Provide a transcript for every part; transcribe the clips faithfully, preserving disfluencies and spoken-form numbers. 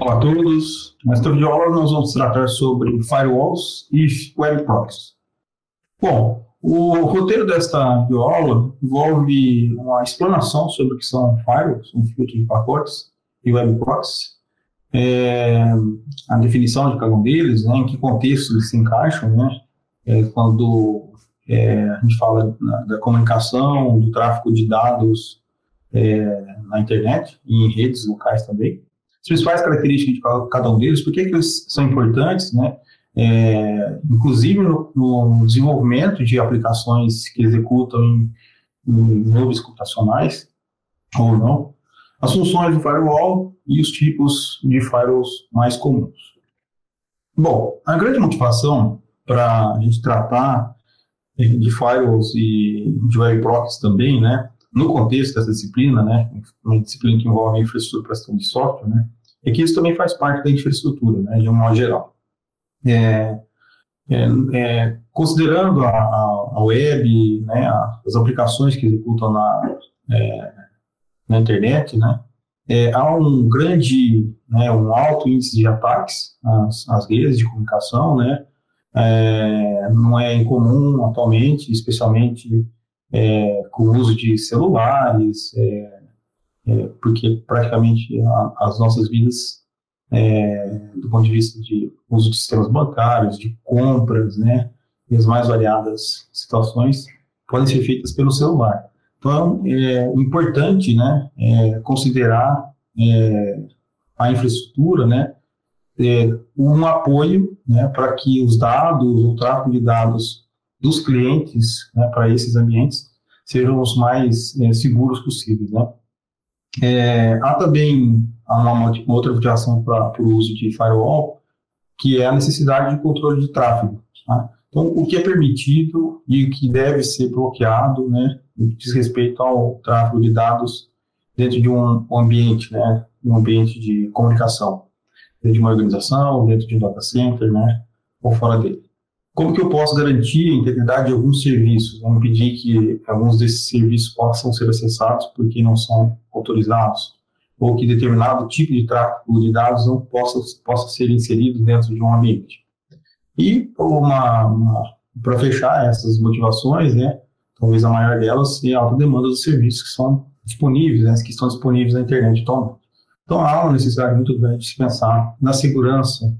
Olá a todos. Nesta videoaula nós vamos tratar sobre firewalls e web proxies. Bom, o roteiro desta videoaula envolve uma explanação sobre o que são firewalls, um filtro de pacotes, e web proxies, é, a definição de cada um deles, né, em que contexto eles se encaixam, né, é, quando é, a gente fala na, da comunicação, do tráfego de dados é, na internet e em redes locais também. As principais características de cada um deles, por que eles são importantes, né? É, inclusive no, no desenvolvimento de aplicações que executam em, em nuvens computacionais ou não, as funções do firewall e os tipos de firewalls mais comuns. Bom, a grande motivação para a gente tratar de firewalls e de web proxies também, né, no contexto dessa disciplina, né, uma disciplina que envolve infraestrutura para gestão de software, né, é que isso também faz parte da infraestrutura, né, de um modo geral. É, é, é, considerando a, a, a web, né, as aplicações que executam na, é, na internet, né, é, há um grande, né, um alto índice de ataques às, às redes de comunicação, né, é, não é incomum atualmente, especialmente É, com o uso de celulares, é, é, porque praticamente a, as nossas vidas, é, do ponto de vista de uso de sistemas bancários, de compras, né, e as mais variadas situações, podem ser feitas pelo celular. Então, é importante, né, é, considerar é, a infraestrutura, né, é, um apoio, né, para que os dados, o tráfego de dados dos clientes, né, para esses ambientes sejam os mais é, seguros possíveis, né? É, há também uma, uma outra motivação para o uso de firewall, que é a necessidade de controle de tráfego. Tá? Então, o que é permitido e o que deve ser bloqueado, né, diz respeito ao tráfego de dados dentro de um ambiente, né, um ambiente de comunicação, dentro de uma organização, dentro de um data center, né, ou fora dele. Como que eu posso garantir a integridade de alguns serviços, não impedir que alguns desses serviços possam ser acessados por quem não são autorizados, ou que determinado tipo de tráfego de dados não possa, possa ser inserido dentro de um ambiente. E uma, uma, para fechar essas motivações, né, talvez a maior delas é a alta demanda dos serviços que são disponíveis, né, que estão disponíveis na internet atualmente. Então há uma necessidade muito grande de se pensar na segurança,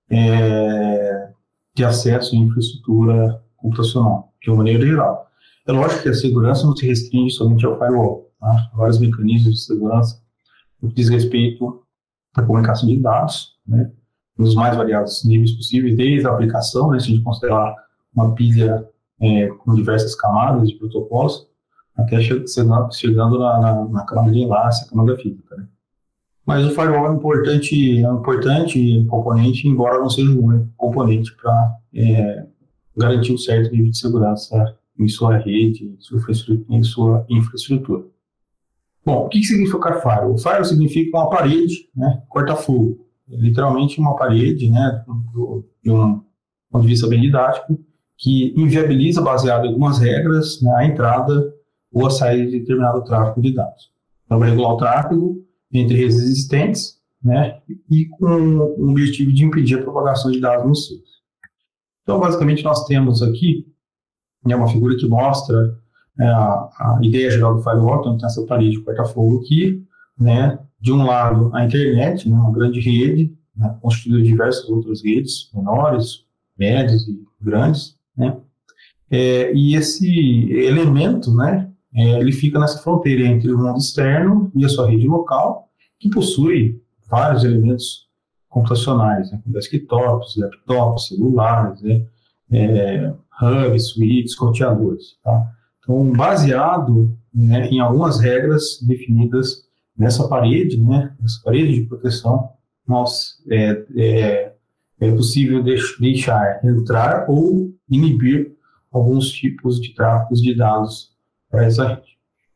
é, de acesso à infraestrutura computacional, de uma maneira geral. É lógico que a segurança não se restringe somente ao firewall. Tá? Há vários mecanismos de segurança no que diz respeito à comunicação de dados, né, nos mais variados níveis possíveis, desde a aplicação, né, se a gente considerar uma pilha é, com diversas camadas de protocolos, até chegando, chegando na, na, na camada de enlace, a camada física. Né? Mas o firewall é um importante, é um importante componente, embora não seja um único componente para é, garantir um certo nível de segurança em sua rede, em sua infraestrutura. Em sua infraestrutura. Bom, o que significa firewall? Firewall significa uma parede, né, corta-fogo. É literalmente uma parede, né, do, de um ponto de vista bem didático, que inviabiliza, baseado em algumas regras, né, a entrada ou a saída de determinado tráfego de dados. Então, para regular o tráfego entre redes existentes, né, e com o objetivo de impedir a propagação de dados nocivos. Então, basicamente, nós temos aqui, né, uma figura que mostra é, a, a ideia geral do firewall. Então, tem essa parede de corta-fogo aqui, né, de um lado a internet, né, uma grande rede, né, constituída de diversas outras redes, menores, médias e grandes, né, é, e esse elemento, né, É, ele fica nessa fronteira entre o mundo externo e a sua rede local, que possui vários elementos computacionais, né, como desktops, laptops, celulares, né, é, hubs, switches, roteadores. Tá? Então, baseado, né, em algumas regras definidas nessa parede, né, nessa parede de proteção, nós, é, é, é possível deix- deixar entrar ou inibir alguns tipos de tráfegos de dados para essa rede.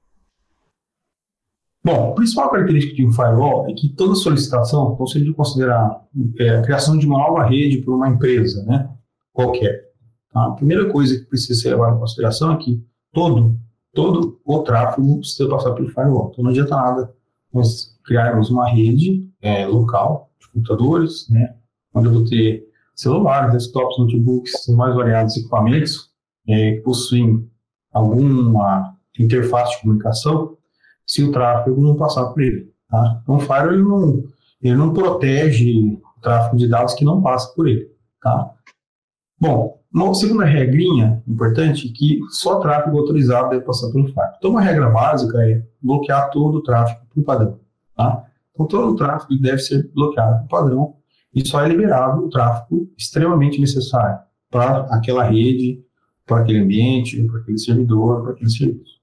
Bom, a principal característica de um firewall é que toda solicitação, então se a gente considerar é, a criação de uma nova rede por uma empresa, né, qualquer, tá? A primeira coisa que precisa ser levada em consideração é que todo, todo o tráfego precisa passar pelo firewall. Então não adianta nada nós criarmos uma rede é, local de computadores, né, onde eu vou ter celulares, desktops, notebooks, mais variados equipamentos é, que possuem alguma interface de comunicação, se o tráfego não passar por ele. Tá? Então, o firewall ele não, ele não protege o tráfego de dados que não passa por ele. Tá? Bom, uma segunda regrinha importante é que só tráfego autorizado deve passar pelo firewall. Então, uma regra básica é bloquear todo o tráfego por padrão. Tá? Então, todo o tráfego deve ser bloqueado por padrão e só é liberado o tráfego extremamente necessário para aquela rede, para aquele ambiente, para aquele servidor, para aquele serviço.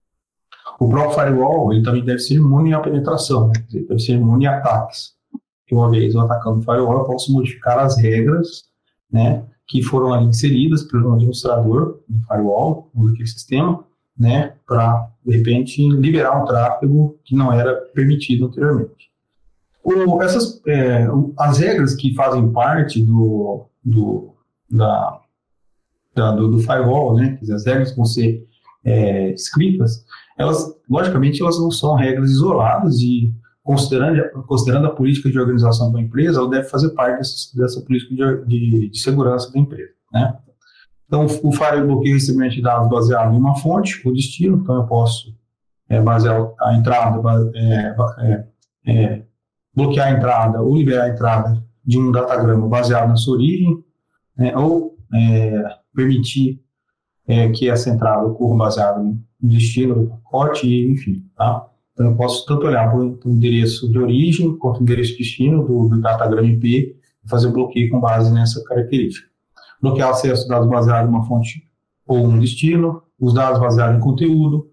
O próprio firewall ele também deve ser imune à penetração, né? Ele deve ser imune a ataques. Que uma vez eu atacando o firewall, eu posso modificar as regras, né, que foram ali inseridas pelo administrador do firewall, daquele sistema, né, para, de repente, liberar um tráfego que não era permitido anteriormente. O, essas, é, as regras que fazem parte do, do, da, da, do, do firewall, né, as regras que vão ser é, escritas, elas, logicamente, elas não são regras isoladas e, considerando, considerando a política de organização da empresa, ela deve fazer parte dessa, dessa política de, de, de segurança da empresa, né? Então, o firewall bloqueia o recebimento de dados baseado em uma fonte, o destino, então eu posso é, basear a entrada, é, é, é, bloquear a entrada ou liberar a entrada de um datagrama baseado na sua origem, né, ou é, permitir é, que essa entrada ocorra baseada no destino do pacote, enfim, tá? Então eu posso tanto olhar para o endereço de origem quanto o endereço de destino do, do datagrama I P e fazer o bloqueio com base nessa característica. Bloquear o acesso a dados baseados em uma fonte ou um destino, os dados baseados em conteúdo,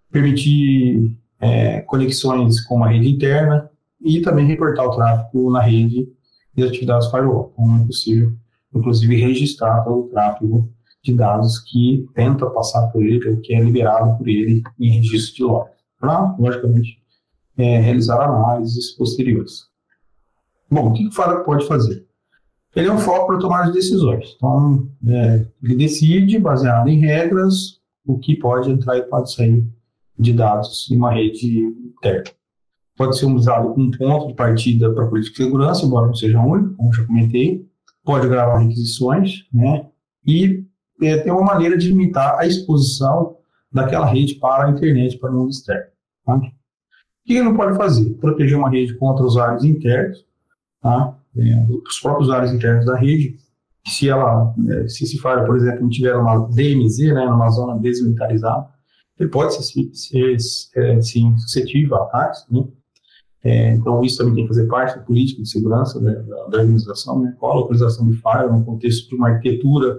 permitir é, conexões com uma rede interna e também reportar o tráfego na rede de atividades firewall, como é possível, inclusive registrar todo o tráfego de dados que tenta passar por ele, que é liberado por ele em registro de log, para, logicamente, é, realizar análises posteriores. Bom, o que o firewall pode fazer? Ele é um foco para tomar as decisões. Então, é, ele decide, baseado em regras, o que pode entrar e pode sair de dados em uma rede interna. Pode ser usado como ponto de partida para a política de segurança, embora não seja único, como já comentei. Pode gravar requisições, né? E é, tem uma maneira de limitar a exposição daquela rede para a internet, para o mundo externo. Tá? O que ele não pode fazer? Proteger uma rede contra usuários internos, tá? É, os próprios usuários internos da rede. Se ela, é, se esse firewall, por exemplo, não tiver uma D M Z, né, numa zona desmilitarizada, ele pode ser, ser, ser sim, suscetível a ataques, né? É, então, isso também tem que fazer parte da política de segurança, né, da, da organização, né? Qual a localização do firewall no contexto de uma arquitetura,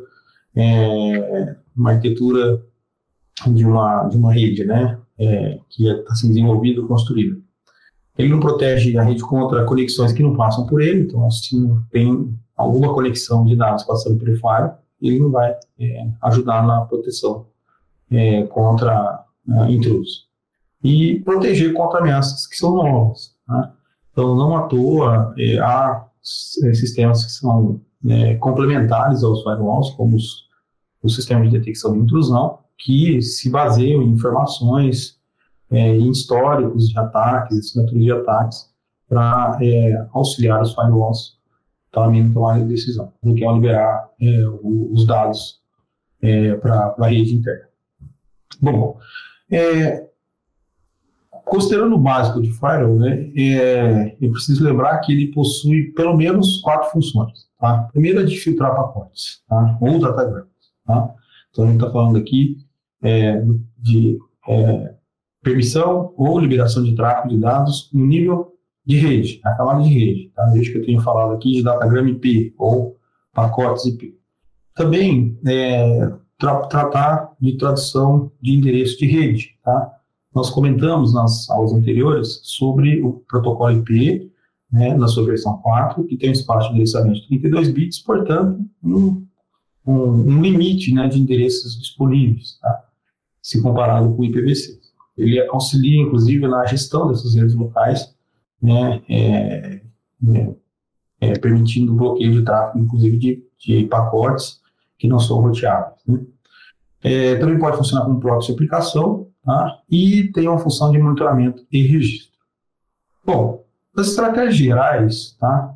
é, uma arquitetura de uma, de uma rede, né, é, que está sendo desenvolvida ou construída. Ele não protege a rede contra conexões que não passam por ele, então, se tem alguma conexão de dados passando pelo firewall, ele não vai é, ajudar na proteção é, contra uh, intrusos. E proteger contra ameaças que são novas. Né? Então, não à toa, é, há sistemas que são é, complementares aos firewalls, como os, os sistemas de detecção de intrusão, que se baseiam em informações, é, em históricos de ataques, assinaturas de ataques, para é, auxiliar os firewalls também na tomada de decisão, do que ao liberar é, os dados é, para a rede interna. Bom, é, considerando o básico de firewall, né, é, eu preciso lembrar que ele possui pelo menos quatro funções. Tá? Primeiro é de filtrar pacotes, tá? Ou datagramas. Tá? Então a gente está falando aqui é, de é, permissão ou liberação de tráfego de dados no nível de rede, a camada de rede. Tá? Veja que eu tenho falado aqui de datagrama I P ou pacotes I P. Também é, tra tratar de tradução de endereço de rede. Tá? Nós comentamos nas aulas anteriores sobre o protocolo I P, né, na sua versão quatro, que tem um espaço de endereçamento de trinta e dois bits, portanto, um, um, um limite, né, de endereços disponíveis, tá? Se comparado com o I P v C. Ele auxilia, inclusive, na gestão dessas redes locais, né, é, é, é, permitindo o bloqueio de tráfego, inclusive, de, de pacotes que não são roteáveis. Né? É, também pode funcionar como proxy de aplicação, tá? E tem uma função de monitoramento e registro. Bom, as estratégias gerais, tá?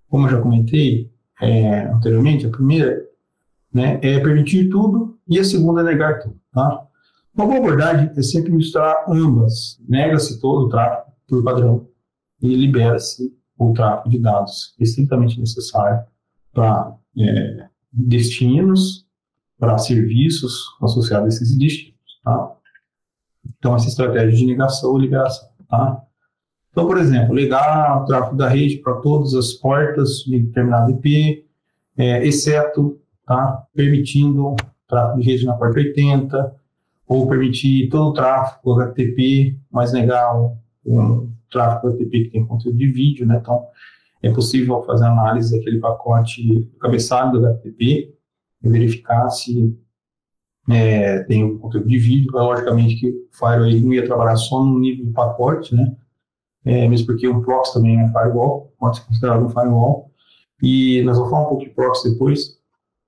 como eu já comentei é, anteriormente, a primeira, né, é permitir tudo e a segunda é negar tudo. Tá? Uma boa abordagem é sempre misturar ambas. Nega-se todo o tráfego por padrão e libera-se o tráfego de dados estritamente necessário para é, destinos, para serviços associados a esses destinos. Tá? Então, essa estratégia de negação ou liberação. Tá? Então, por exemplo, ligar o tráfego da rede para todas as portas de determinado I P, é, exceto tá, permitindo tráfego de rede na porta oitenta, ou permitir todo o tráfego H T T P, mas negar o, o tráfego H T T P que tem conteúdo de vídeo, né? Então, é possível fazer análise daquele pacote do cabeçalho do H T T P e verificar se é, tem um conteúdo de vídeo. Logicamente que o firewall não ia trabalhar só no nível do pacote, né? É, mesmo porque o proxy também é um firewall, pode ser considerado um firewall. E nós vamos falar um pouco de proxy depois.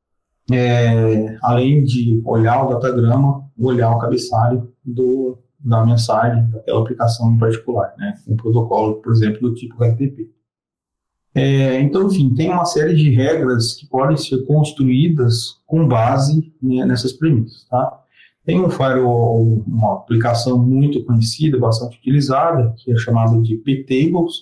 É, além de olhar o datagrama, olhar o cabeçalho do, da mensagem, daquela aplicação em particular, né? Um protocolo, por exemplo, do tipo H T T P. É, então, enfim, tem uma série de regras que podem ser construídas com base, né, nessas premissas, tá? Tem um firewall, uma aplicação muito conhecida, bastante utilizada, que é chamada de P-Tables,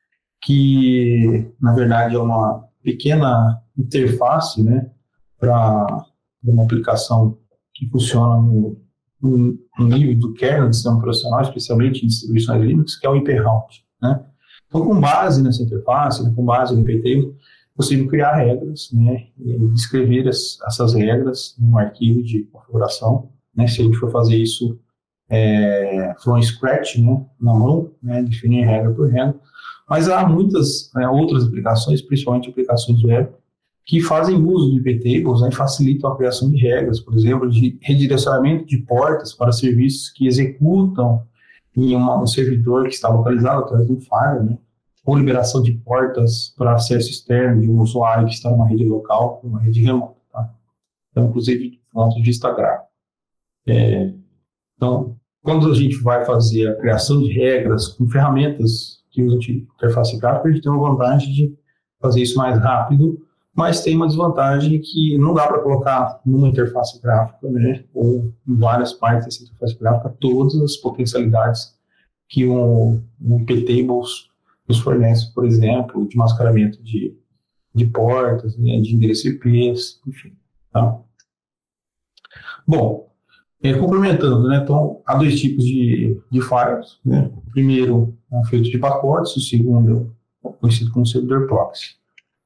que, na verdade, é uma pequena interface, né, para uma aplicação que funciona no, no, no nível do kernel do sistema operacional, especialmente em distribuições Linux, que é o I P route, né? Então, com base nessa interface, né, com base no I P table, é possível criar regras, né, e descrever as, essas regras em um arquivo de configuração, né, se a gente for fazer isso é, from scratch, né, na mão, né, definir regra por regra. Mas há muitas é, outras aplicações, principalmente aplicações web, que fazem uso de I P tables, né, e facilitam a criação de regras, por exemplo, de redirecionamento de portas para serviços que executam em uma, um servidor que está localizado atrás de um firewall, né, ou liberação de portas para acesso externo de um usuário que está numa rede local, uma rede remota. Tá? Então, inclusive, do ponto de vista gráfico. É, então, quando a gente vai fazer a criação de regras com ferramentas que usam interface gráfica, a gente tem uma vantagem de fazer isso mais rápido, mas tem uma desvantagem que não dá para colocar numa interface gráfica, né, ou em várias partes dessa interface gráfica, todas as potencialidades que um, um P-Tables nos fornece, por exemplo, de mascaramento de, de portas, né, de endereço I Ps, enfim. Tá? Bom, é, complementando, né, então, há dois tipos de, de firewalls. Né? O primeiro é um filtro de pacotes, o segundo é conhecido como servidor proxy.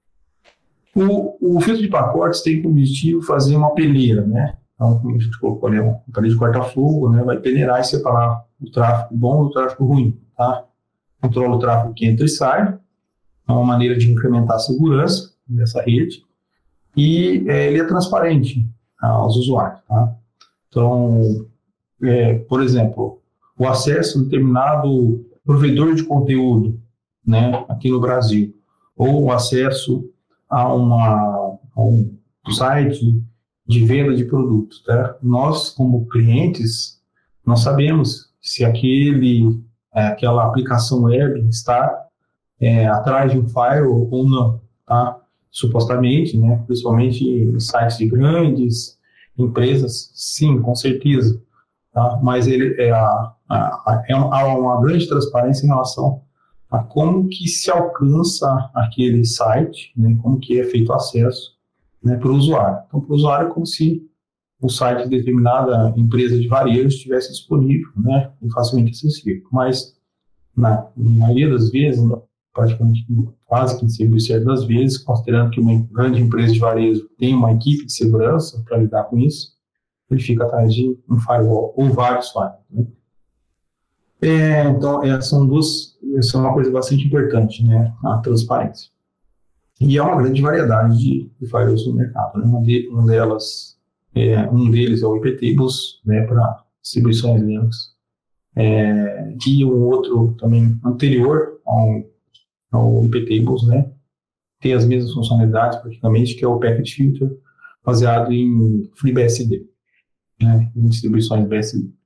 O, o filtro de pacotes tem como objetivo fazer uma peneira, né? Então, como a gente colocou ali, uma parede de corta-fogo, né? Vai peneirar e separar o tráfego bom do tráfego ruim, tá? Controla o tráfego que entra e sai, é uma maneira de incrementar a segurança dessa rede, e é, ele é transparente aos usuários, tá? Então, é, por exemplo, o acesso a determinado provedor de conteúdo, né, aqui no Brasil, ou o acesso a, uma, a um site de venda de produtos, tá? Nós, como clientes, nós sabemos se aquele, é, aquela aplicação web está é, atrás de um firewall ou não, tá? Supostamente, né, principalmente em sites de grandes empresas, sim, com certeza, tá? Mas ele é a, a, a, é uma, há uma grande transparência em relação a como que se alcança aquele site, né, como que é feito o acesso, né, para o usuário. Então, para o usuário é como se o site de determinada empresa de varejo estivesse disponível, né, e facilmente acessível. Mas, na, na maioria das vezes, praticamente quase que cem por cento das vezes, considerando que uma grande empresa de varejo tem uma equipe de segurança para lidar com isso, ele fica atrás de um firewall ou vários firewalls. Né? É, então, é, são duas, isso é uma coisa bastante importante, né, a transparência. E há uma grande variedade de, de firewalls no mercado. Né? Uma, de, uma delas, é, um deles é o I P Tables, né, para distribuições Linux, é, e um outro também anterior ao, ao I P Tables, né, tem as mesmas funcionalidades praticamente, que é o Packet Filter, baseado em FreeBSD, né, em distribuições B S D.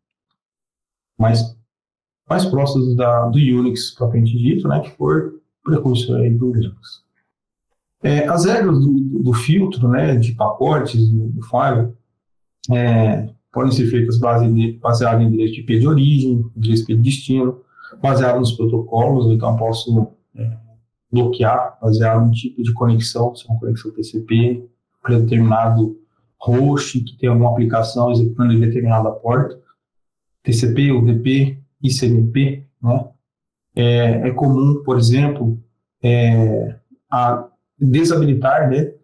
Mas mais próximos da, do Unix propriamente dito, né, que for precursor aí do Linux. É, as regras do, do filtro, né, de pacotes do, do firewall é, podem ser feitas base baseadas em endereço de I P de origem, endereço de destino, baseado nos protocolos. Então, eu posso é, bloquear baseado no tipo de conexão, se é uma conexão T C P, para determinado host que tem alguma aplicação executando em determinada porta, T C P, U D P, I C M P, né? É, é comum, por exemplo, é, a desabilitar, né,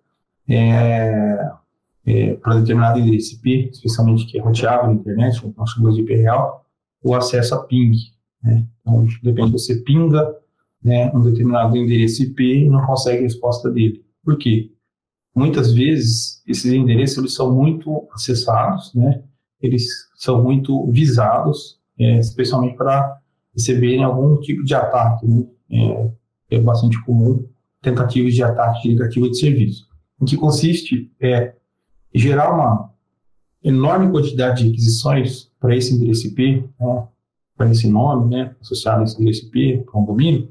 é, é, para determinado endereço I P, especialmente que é roteado na internet, como nós chamamos de I P real, o acesso a ping, né? Então, depende, você pinga, né, um determinado endereço I P e não consegue a resposta dele. Por quê? Muitas vezes, esses endereços eles são muito acessados, né? Eles são muito visados, é, especialmente para receberem algum tipo de ataque, né? É, é bastante comum tentativas de ataque de negativa de serviço. Em que consiste é gerar uma enorme quantidade de requisições para esse endereço I P, né? Para esse nome, né? Associado a esse endereço I P, para um domínio,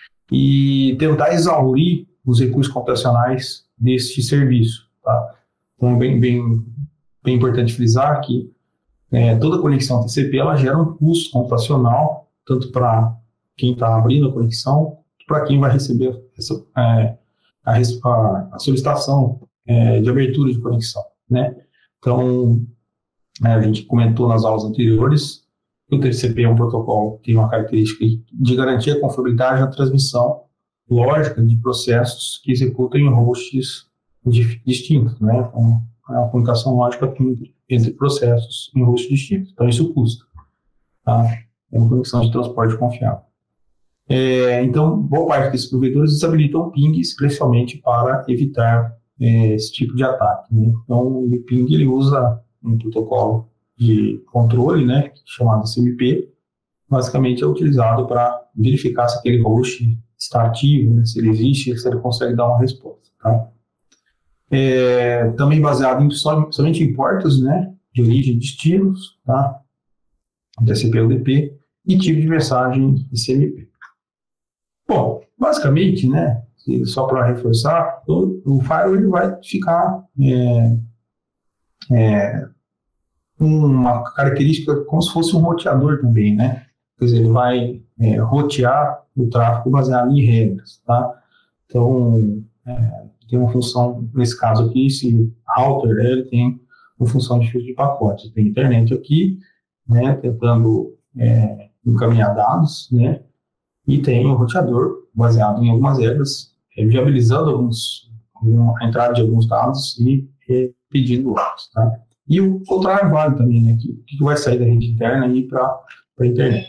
e tentar exaurir os recursos computacionais deste serviço. Tá? Então, bem, bem, bem importante frisar que é, toda conexão T C P ela gera um custo computacional, tanto para quem está abrindo a conexão, para quem vai receber essa, é, a, a, a solicitação é, de abertura de conexão. Né? Então, é, a gente comentou nas aulas anteriores que o T C P é um protocolo que tem uma característica de garantir a confiabilidade na transmissão lógica de processos que executam em hosts distintos, né? Então, é uma comunicação lógica entre processos em hosts distintos. Então, isso custa. Tá? É uma conexão de transporte confiável. É, então, boa parte desses provedores desabilitam o ping especialmente para evitar é, esse tipo de ataque. Né? Então, o ping ele usa um protocolo de controle, né, chamado C M P, basicamente é utilizado para verificar se aquele host está ativo, né, se ele existe, se ele consegue dar uma resposta. Tá? É, também baseado em, somente em portas, né, de origem e destinos, tá? T C P, U D P, e tipo de mensagem I C M P. Bom, basicamente, né, só para reforçar, o, o firewall ele vai ficar é, é, uma característica como se fosse um roteador também, né? Quer dizer, ele vai é, rotear o tráfego baseado em regras, tá? Então, é, tem uma função, nesse caso aqui, esse router, né, ele tem uma função de filtro de pacotes. Tem internet aqui, né, tentando é, encaminhar dados, né? E tem um roteador baseado em algumas regras, é, viabilizando alguns, a entrada de alguns dados e é, pedindo outros, tá? E o contrário vale também, né? Que, que vai sair da rede interna e ir para a internet.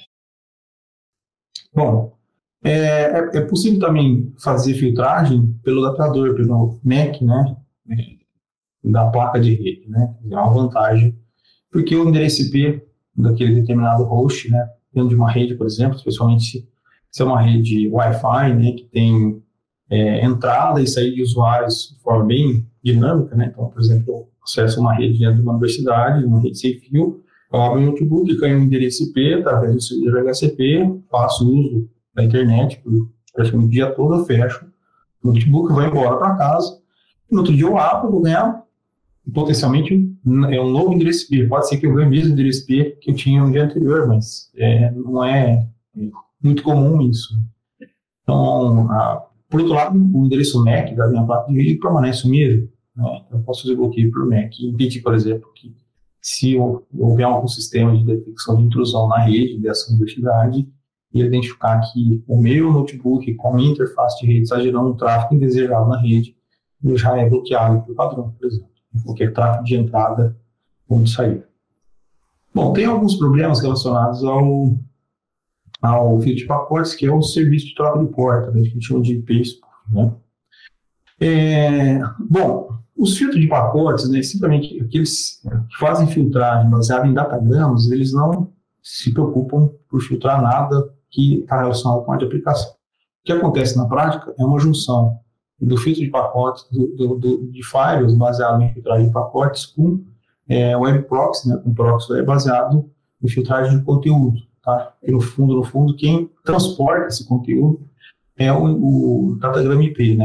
Bom, é, é, é possível também fazer filtragem pelo adaptador, pelo M A C, né? Da placa de rede, né? É uma vantagem, porque o endereço I P daquele determinado host, né? Dentro de uma rede, por exemplo, especialmente se é uma rede Wi-Fi, né? Que tem é, entrada e saída de usuários de forma bem dinâmica, né? Então, por exemplo, eu acesso uma rede dentro de uma universidade, uma rede sem fio, eu abro um notebook, ganho um endereço I P, através do servidor H C P, faço uso da internet por praticamente o dia todo, eu fecho o notebook, vou embora para casa, e no outro dia eu abro, vou ganhar potencialmente é um novo endereço I P. Pode ser que eu ganhe o mesmo endereço I P que eu tinha no dia anterior, mas é, não é muito comum isso. Então, a, por outro lado, o endereço M A C da minha placa de vídeo permanece o mesmo. Né? Eu posso fazer bloqueio por M A C e impedir, por exemplo, que se houver algum sistema de detecção de intrusão na rede dessa universidade, e identificar que o meu notebook com a minha interface de rede está gerando um tráfego indesejado na rede, ele já é bloqueado por padrão, por exemplo. Qualquer tráfego de entrada ou de saída. Bom, tem alguns problemas relacionados ao, ao filtro de pacotes, que é o serviço de troca de porta, né, que a gente chama de I P spoof, né? É, bom, os filtros de pacotes, né, simplesmente aqueles que fazem filtragem baseada em datagramas, eles não se preocupam por filtrar nada que está relacionado com a de aplicação. O que acontece na prática é uma junção do filtro de pacotes, do, do, do, de firewalls baseado em filtragem de pacotes com é, web proxy, né, com proxy web baseado em filtragem de conteúdo, tá? E no fundo, no fundo, quem transporta esse conteúdo é o, o datagrama I P, né?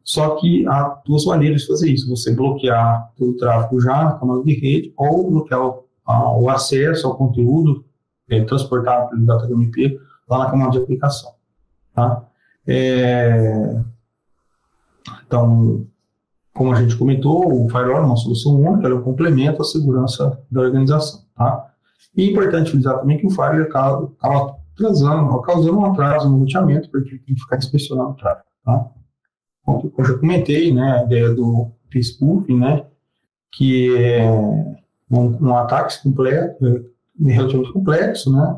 Só que há duas maneiras de fazer isso. Você bloquear todo o tráfego já na camada de rede ou bloquear o, a, o acesso ao conteúdo é, transportado pelo DataGMP lá na camada de aplicação. Tá? É, então, como a gente comentou, o firewall é uma solução única, ele é um complemento à segurança da organização. Tá? E é importante utilizar também que o firewall acaba, acaba trazendo, causando um atraso no roteamento, porque tem que ficar inspecionando o tráfego. Tá? Como eu já comentei, né, a ideia do spoofing, né, que é um, um ataque completo, é, relativamente complexo, né,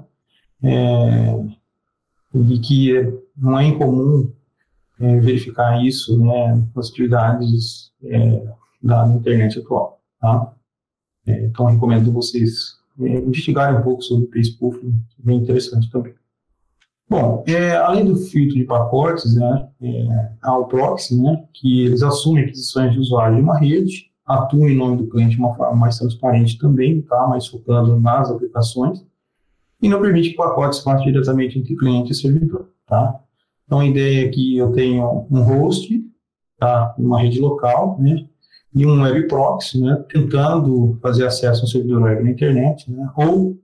é, e que não é incomum é, verificar isso, né, nas atividades é, da internet atual. Tá? É, então, eu recomendo vocês é, investigarem um pouco sobre o spoofing, bem interessante também. Bom, é, além do filtro de pacotes, né, é, há o proxy, né, que eles assumem aquisições de usuário de uma rede, atuam em nome do cliente de uma forma mais transparente também, tá, mais focando nas aplicações, e não permite que pacotes passem diretamente entre cliente e servidor. Tá? Então, a ideia é que eu tenho um host, tá, uma rede local, né, e um web proxy, né, tentando fazer acesso a um servidor web na internet, né, ou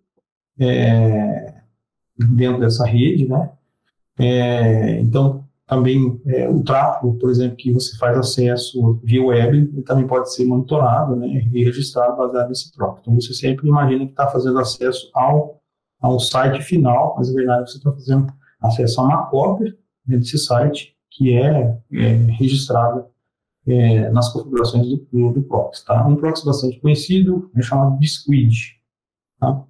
é, dentro dessa rede, né? É, então, também é, o tráfego, por exemplo, que você faz acesso via web, ele também pode ser monitorado, né, e registrado baseado nesse proxy. Então, você sempre imagina que está fazendo acesso ao, ao site final, mas na verdade você está fazendo acesso a uma cópia desse site que é, é registrada é, nas configurações do, do, do proxy. Tá? Um proxy bastante conhecido é chamado de Squid. Tá?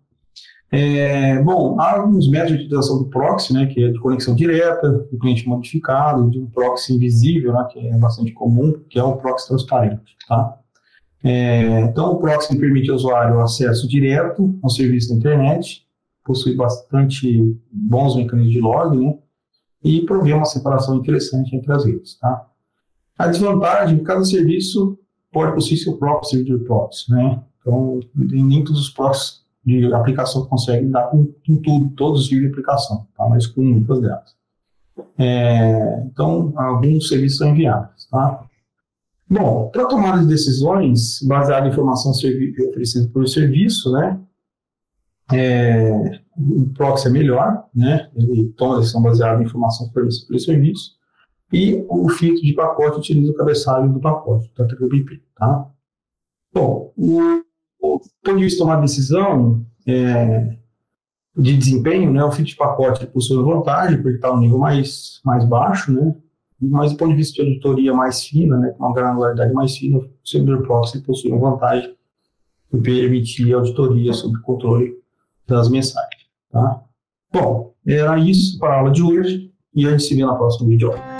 É, bom, há alguns métodos de utilização do proxy, né, que é de conexão direta, do cliente modificado, de um proxy invisível, né, que é bastante comum, que é o proxy transparente. Tá? É, então, o proxy permite ao usuário acesso direto ao serviço da internet, possui bastante bons mecanismos de log, né, e provê uma separação interessante entre as redes. Tá? A desvantagem é que cada serviço pode possuir seu próprio servidor proxy. Né? Então, nem todos os proxies de aplicação que consegue dar com, com tudo, todos os tipos de aplicação, tá? Mas com muitas delas. É, então, alguns serviços são inviáveis. Tá? Bom, para tomar as decisões baseadas em informação oferecida pelo serviço, né, é, o proxy é melhor, né, ele toma a decisão baseada em informação oferecida pelo serviço, e o filtro de pacote utiliza o cabeçalho do pacote, do DataGMP. Tá? Bom, o do ponto de vista de tomar decisão é, de desempenho, né, o filtro de pacote possui vantagem, porque está um nível mais, mais baixo, né, mas do ponto de vista de auditoria mais fina, né, com uma granularidade mais fina, o servidor proxy possui uma vantagem de permitir auditoria sobre o controle das mensagens. Tá? Bom, era isso para a aula de hoje e a gente se vê na próxima vídeo.